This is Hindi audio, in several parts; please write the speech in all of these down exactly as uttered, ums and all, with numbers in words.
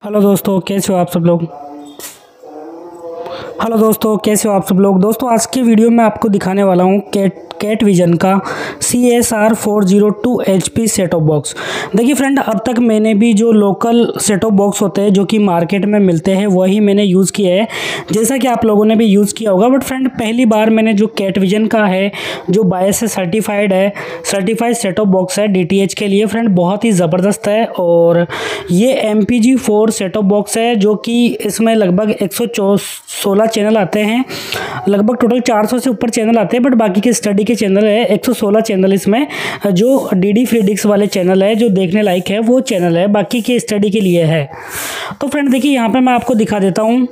हेलो दोस्तों, कैसे हो आप सब लोग। हेलो दोस्तों कैसे हो आप सब लोग। दोस्तों आज की वीडियो में आपको दिखाने वाला हूँ कैट कैट विजन का C S R four zero two H P set of box. देखिए फ्रेंड, अब तक मैंने भी जो लोकल सेट ऑफ बॉक्स होते हैं जो कि मार्केट में मिलते हैं वही मैंने यूज़ किया है, जैसा कि आप लोगों ने भी यूज़ किया होगा। बट फ्रेंड पहली बार मैंने जो कैट विजन का है, जो बायस से सर्टिफाइड है, सर्टिफाइड सेट ऑफ बॉक्स है डी टी एच के लिए फ्रेंड, बहुत ही ज़बरदस्त है। और ये M P G four set of box है जो कि इसमें लगभग एक सौ सोलह चैनल आते हैं, लगभग टोटल चार सौ से ऊपर चैनल आते हैं। बट बाकी के स्टडी के चैनल है एक सौ सोलह चैनल, इसमें जो डी डी फ्री डिक्स वाले चैनल है जो देखने लायक है वो चैनल है, बाकी के स्टडी के लिए है। तो फ्रेंड देखिए यहाँ पे मैं आपको दिखा देता हूँ।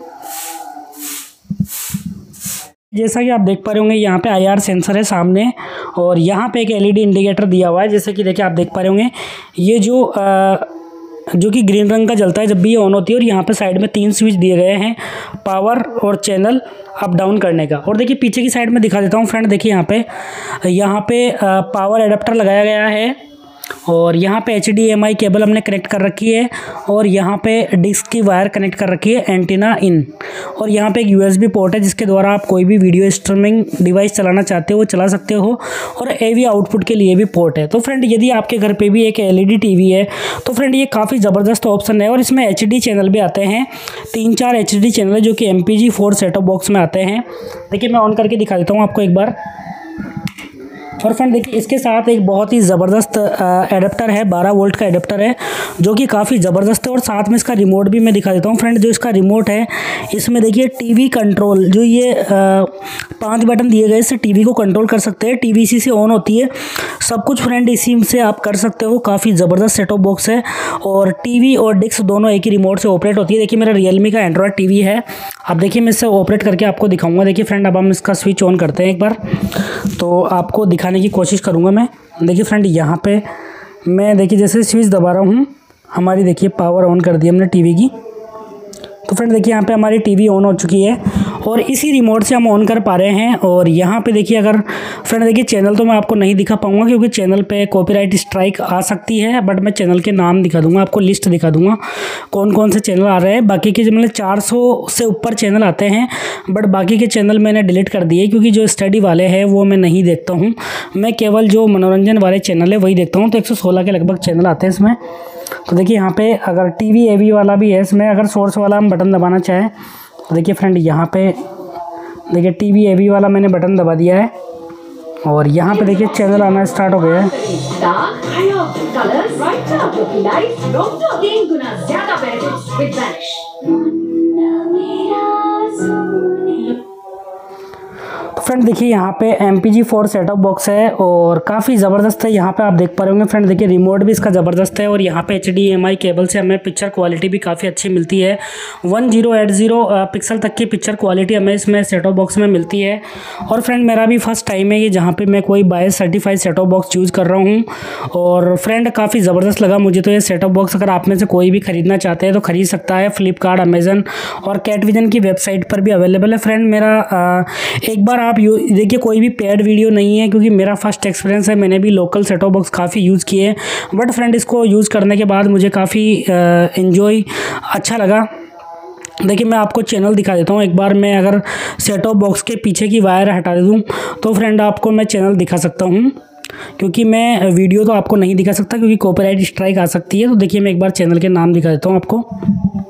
जैसा कि आप देख पा रहे होंगे यहाँ पे आई आर सेंसर है सामने, और यहाँ पे एक एल ई डी इंडिकेटर दिया हुआ है, जैसे कि देखिए आप देख पा रहे होंगे ये जो आ, जो कि ग्रीन रंग का जलता है जब भी ये ऑन होती है। और यहाँ पे साइड में तीन स्विच दिए गए हैं पावर और चैनल अप डाउन करने का। और देखिए पीछे की साइड में दिखा देता हूँ फ्रेंड, देखिए यहाँ पे यहाँ पे पावर एडाप्टर लगाया गया है, और यहाँ पे H D M I cable हमने कनेक्ट कर रखी है, और यहाँ पे डिस्क की वायर कनेक्ट कर रखी है एंटीना इन। और यहाँ पे एक यू एस बी पोर्ट है जिसके द्वारा आप कोई भी वीडियो स्ट्रीमिंग डिवाइस चलाना चाहते हो वो चला सकते हो, और ए वी आउटपुट के लिए भी पोर्ट है। तो फ्रेंड यदि आपके घर पे भी एक L E D T V है तो फ्रेंड ये काफ़ी ज़बरदस्त ऑप्शन है। और इसमें एच डी चैनल भी आते हैं, तीन चार एच डी चैनल है जो कि M P G four set of box में आते हैं। देखिए मैं ऑन करके दिखा देता हूँ आपको एक बार। और फ्रेंड देखिए इसके साथ एक बहुत ही ज़बरदस्त एडाप्टर है, बारह वोल्ट का एडाप्टर है जो कि काफ़ी ज़बरदस्त है। और साथ में इसका रिमोट भी मैं दिखा देता हूँ फ्रेंड। जो इसका रिमोट है इसमें देखिए टीवी कंट्रोल, जो ये पांच बटन दिए गए इससे टीवी को कंट्रोल कर सकते हैं, टीवी इसी से ऑन होती है, सब कुछ फ्रेंड इसी से आप कर सकते हो। काफ़ी ज़बरदस्त सेट ऑफ बॉक्स है, और टीवी और डिस्क दोनों एक ही रिमोट से ऑपरेट होती है। देखिए मेरा रियलमी का एंड्रॉयड टीवी है, अब देखिए मैं इससे ऑपरेट करके आपको दिखाऊंगा। देखिए फ्रेंड अब हम इसका स्विच ऑन करते हैं एक बार, तो आपको दिखाने की कोशिश करूंगा मैं। देखिए फ्रेंड यहाँ पे मैं देखिए जैसे स्विच दबा रहा हूँ, हमारी देखिए पावर ऑन कर दी हमने टीवी की। तो फ्रेंड देखिए यहाँ पे हमारी टीवी ऑन हो चुकी है, और इसी रिमोट से हम ऑन कर पा रहे हैं। और यहाँ पे देखिए अगर फ्रेंड देखिए चैनल तो मैं आपको नहीं दिखा पाऊंगा क्योंकि चैनल पे कॉपीराइट स्ट्राइक आ सकती है, बट मैं चैनल के नाम दिखा दूंगा आपको, लिस्ट दिखा दूंगा कौन कौन से चैनल आ रहे हैं। बाकी के मतलब चार सौ से ऊपर चैनल आते हैं, बट बाकी के चैनल मैंने डिलीट कर दिए क्योंकि जो स्टडी वाले हैं वो मैं नहीं देखता हूँ, मैं केवल जो मनोरंजन वाले चैनल है वही देखता हूँ। तो एक सौ सोलह के लगभग चैनल आते हैं इसमें। तो देखिए यहाँ पे अगर टीवी एवी वाला भी है इसमें, अगर सोर्स वाला हम बटन दबाना चाहें तो देखिए फ्रेंड यहाँ पे देखिए टीवी एवी वाला मैंने बटन दबा दिया है, और यहाँ पे देखिए चैनल आना स्टार्ट हो गया है। फ्रेंड देखिए यहाँ पे M P G four set of box है और काफ़ी ज़बरदस्त है। यहाँ पे आप देख पा रहे होंगे फ्रेंड, देखिए रिमोट भी इसका ज़बरदस्त है, और यहाँ पे H D M I cable से हमें पिक्चर क्वालिटी भी काफ़ी अच्छी मिलती है। One zero eight zero pixel तक की पिक्चर क्वालिटी हमें इसमें सेट ऑफ बॉक्स में मिलती है। और फ्रेंड मेरा भी फर्स्ट टाइम है ये जहाँ पर मैं कोई bias certified set of box use कर रहा हूँ, और फ्रेंड काफ़ी ज़बरदस्त लगा मुझे तो ये सेट ऑफ बॉक्स। अगर आप में से कोई भी खरीदना चाहते हैं तो खरीद सकता है, फ्लिपकार्ट, अमेजन और कैट विजन की वेबसाइट पर भी अवेलेबल है। फ्रेंड मेरा आ, एक बार आप देखिए कोई भी पेड वीडियो नहीं है क्योंकि मेरा फर्स्ट एक्सपीरियंस है, मैंने भी लोकल सेट ऑफ बॉक्स काफ़ी यूज़ किए, बट फ्रेंड इसको यूज़ करने के बाद मुझे काफ़ी एंजॉय अच्छा लगा। देखिए मैं आपको चैनल दिखा देता हूँ एक बार। मैं अगर सेट ऑफ बॉक्स के पीछे की वायर हटा दूँ तो फ्रेंड आपको मैं चैनल दिखा सकता हूँ, क्योंकि मैं वीडियो तो आपको नहीं दिखा सकता क्योंकि कॉपीराइट स्ट्राइक आ सकती है। तो देखिए मैं एक बार चैनल के नाम दिखा देता हूँ आपको।